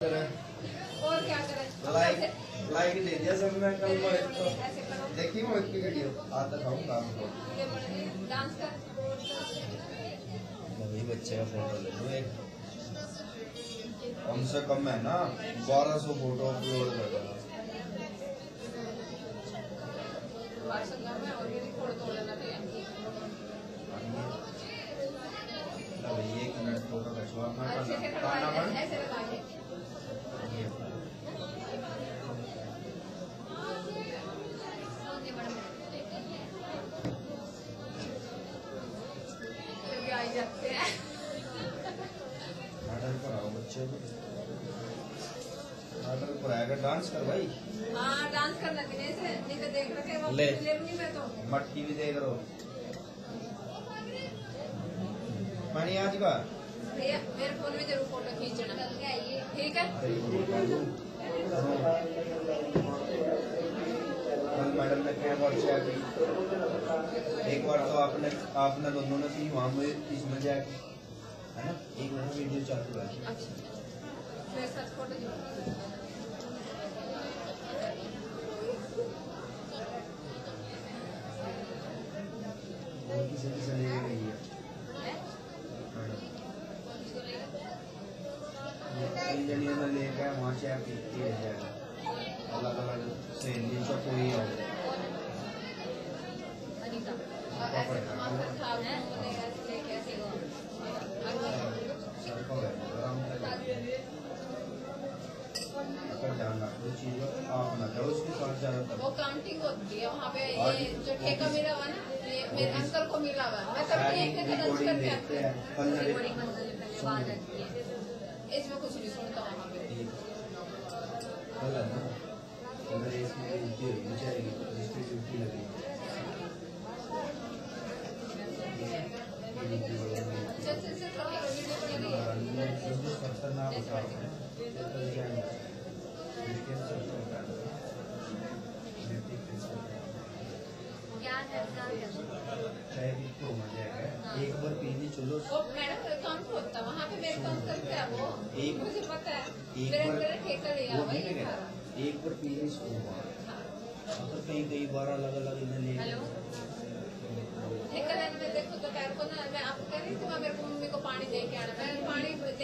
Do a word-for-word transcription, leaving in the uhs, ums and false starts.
और क्या करें? लाइक लाइक दे दिया सब मैं कल तो देखी वो एक वीडियो आता था हूँ काम को डांस कर वही बच्चे का फोटो ले लो एक कम से कम है ना बारह सौ फोटो अपलोड कर देना और ये रिकॉर्ड तो लेना चाहिए एक मिनट फोटो खिंचवा मैं ऐसे लगा के जाते हैं ऑर्डर पर आओ बच्चे को ऑर्डर पर आएगा डांस कर भाई हाँ डांस करना कि नहीं से नहीं तो देख रखे वो ले नहीं मैं तो मटकी भी देख रहा हूँ मणि आज का भैया मेरे फोन में जरूर फोटो खींचना ठीक है मैडम ने क्या व्हाट्सएप एक बार तो आपने आपने दोनों ने की वहाँ में इसमें जाके है ना एक मिनट वीडियो चालू है अच्छा मेरे साथ फोटो किसी किसी ले गई है तीन जनियों में लेकर वहाँ से आप जाएगा अलग अलग सहेली का कोई है वो काउंटिंग होती है वहाँ पे ये जो ठेका मिला हुआ ना ये मेरे अंकल को मिला हुआ मैं कभी एक करके आती हूँ इसमें कुछ नहीं सुनता वहाँ पे इसमें ड्यूटी होगी जाएगी रजिस्ट्री ड्यूटी लगेगी एक बार पीनी चलो मैडम काम होता वहाँ पे मेरे काम करते हैं वो एक मुझे पता है एक मेरे ठेका लिया बार एक बार पीनी तो कई कई बार अलग अलग इन्हें ले ठेका लेने में देखो तो को ना मैं आपको कह रही थी मेरे को मम्मी को पानी दे के आना मैं पानी